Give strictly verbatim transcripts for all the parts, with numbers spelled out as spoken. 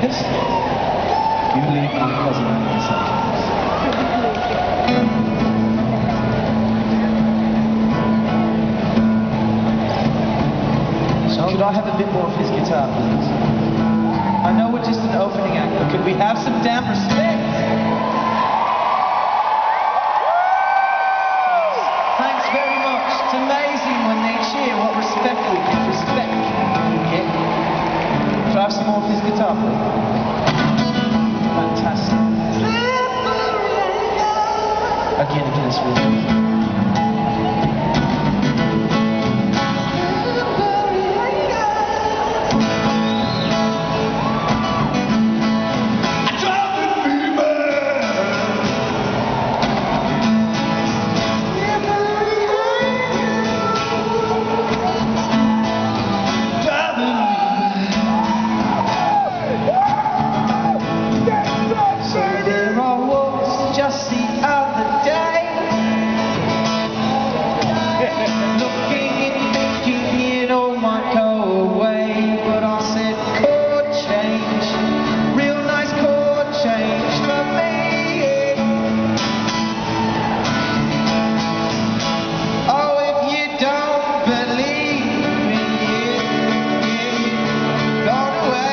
Angus? You leave my cousin Angus sometimes. So could I have a bit more of his guitar, please? I know we're just an opening act, but could we have some damn respect? Thanks very much. It's amazing when they cheer what respect we get. Respect we get. Should I have some more of his guitar, please? Fantastic. Again, again, it's really easy. Just the other day, looking and thinking it all might go away, but I said chord change, real nice chord change for me. Oh, if you don't believe in it, gone away.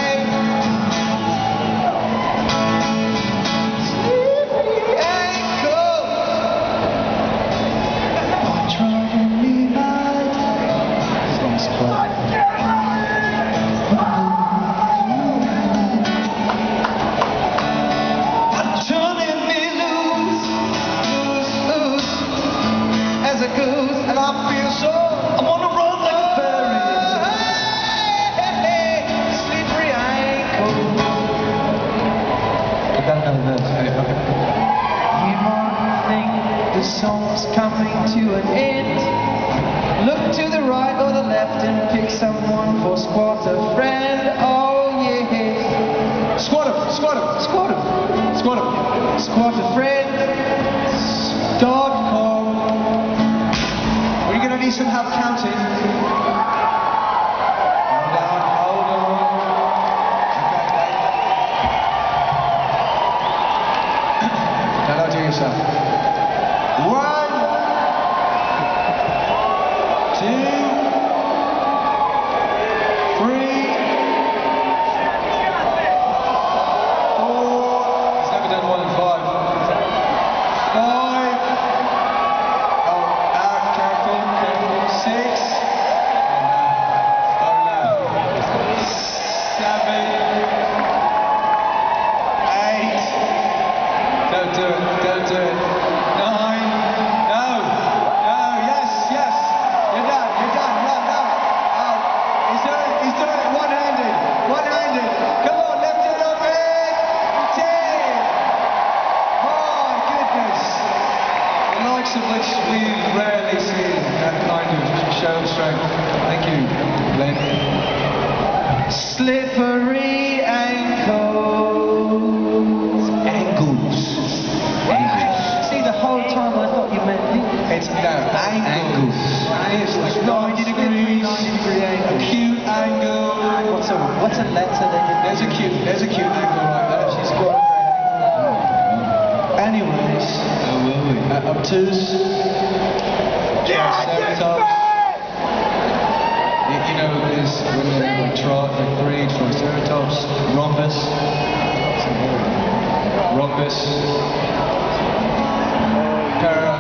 And I feel so, I wanna run like a fairy. Hey, hey, slippery ankle. I don't know the verse. You might think the song's coming to an end. Look to the right or the left and pick someone for squatter friend. Oh yeah. Squatter, squatter, squatter, squatter, squatter friend. Dot com. Need some help counting. Hold on, hold on. Okay, now do yourself. One, two, three, four. He's never done more than five. Five. Six, seven, eight, don't do it, don't do it, nine, no, no, yes, yes, you're done, you're done, no, no, oh, he's doing it, he's doing it, one-handed, one-handed, come on, lift it up, man, ten, my goodness, the likes of which we rarely see that kind of show of strength. Thank you, Glenn. Slippery ankles. Ankles. Ankles. See, the whole time I thought you meant it's no, ankles. It's like ninety degrees. ninety degree angle. Acute angle. What's a what's a letter that you There's a cute there's a cute angle right there. She's got a great angle. Anyways, oh, will we? Uh, obtuse. Triceratops. You, you know, there's when they like, trot, like breed, Triceratops, rhombus, rhombus, para,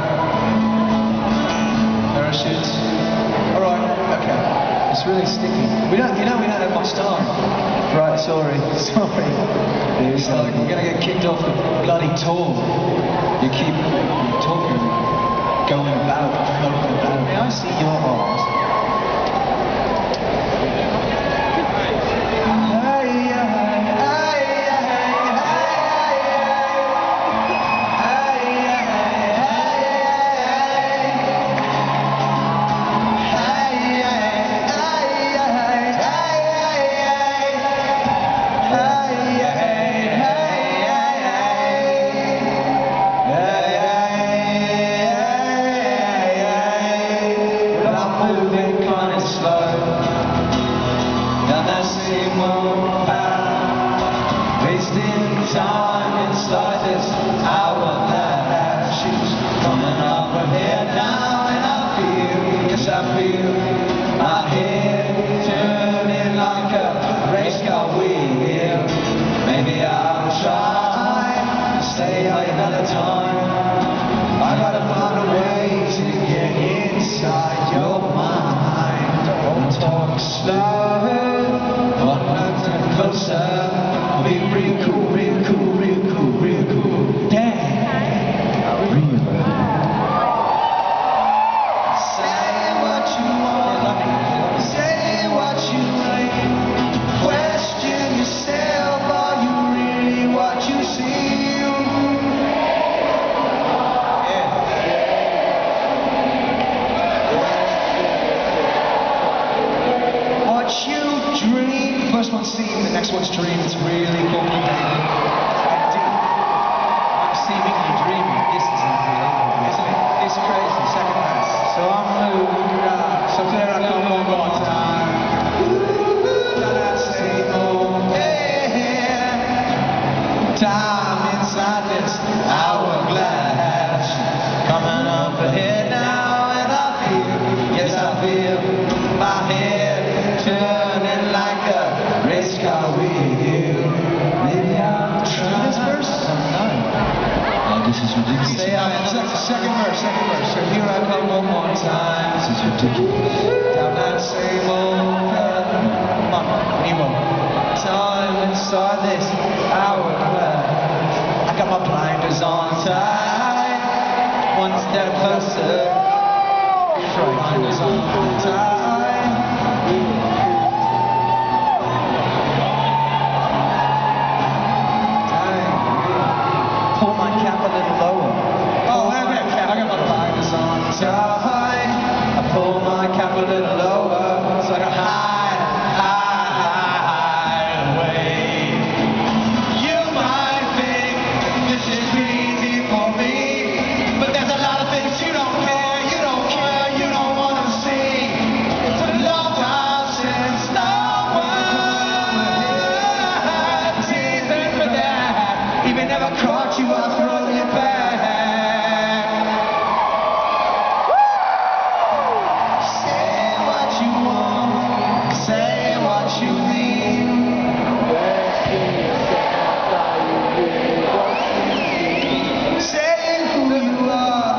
parachute. All right, okay. It's really sticky. We don't, you know, we don't have much time. Right, sorry, sorry. It's like we're gonna get kicked off the bloody tour. You keep talking. Going about, floating about. May I see your arms? Moving seem, the next one's dream. It's really complicated. And deep. I'm seemingly dreaming. This is unbelievable, isn't it? It's crazy. Second verse. So I'm moving around. So there I come one more time. Then I say, oh, yeah. Time inside this hourglass. Coming up ahead now, and I feel, yes, I feel my head turning like a race car wheel. Maybe I'm trying. This verse? No. Oh, this is ridiculous. Say, uh, second, second verse, second verse. So here I come one more time. This is ridiculous. Down that same old path. Come on, Nemo. Time inside this hourglass. I got my blinders on tight. One step closer. Blinders on tight. Pull my cap a little lower. Oh, wait a minute. I got my blinders on tight. I pull my cap a little lower so I can hide, hide, hide away. You might think this is easy for me, but there's a lot of things you don't care, you don't care, you don't want to see. It's a long time since no one teasing for that. Even never caught you, I'll throw you back. Say what you want, say what you mean. Say who you are.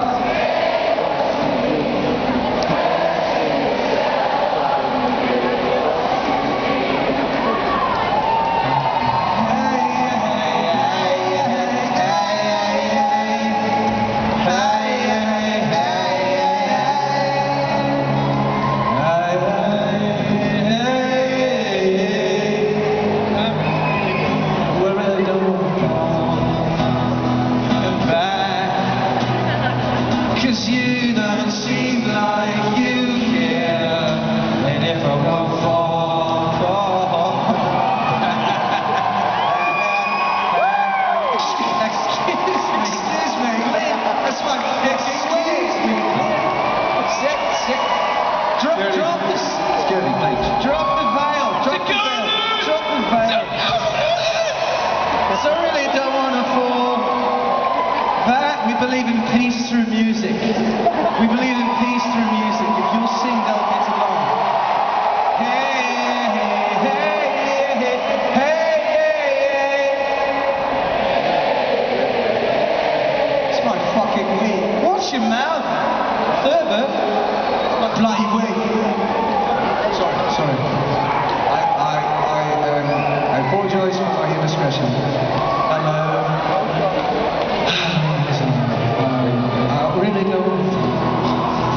Cause you don't seem like you care. And if I won't fall, fall. Excuse me. Excuse me. That's my excuse me. Sit, sit. Drop, drop this. Excuse me, please. Drop the veil. Drop the veil. Drop the veil. So I really don't want to fall. But we believe in peace through music. We believe in peace through music. If you'll sing, they'll get along. Hey, hey, hey, hey, hey, hey. It's my fucking wig. Watch your mouth. Thurber. It's my bloody wig. Sorry, sorry. I, I, I, um, I apologize for my indiscretion. Hello. I really don't.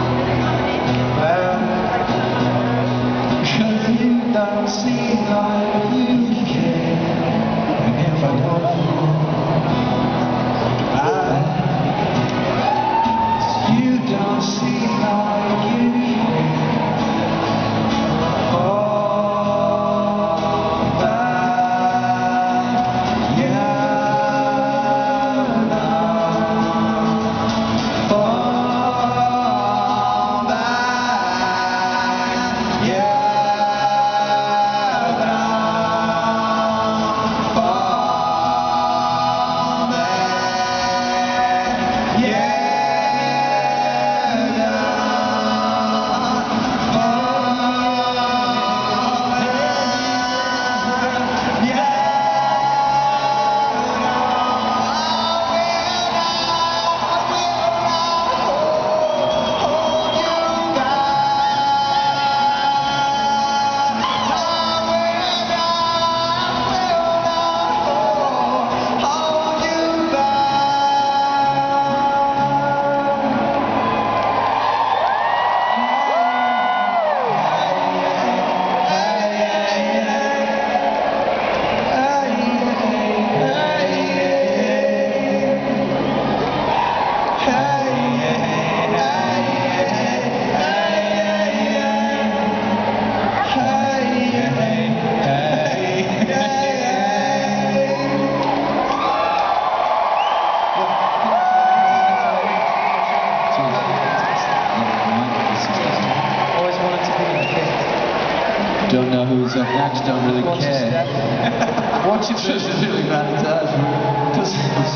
Don't know who's up next, don't really Watch your care. step. Watch your Doesn't really matter. Does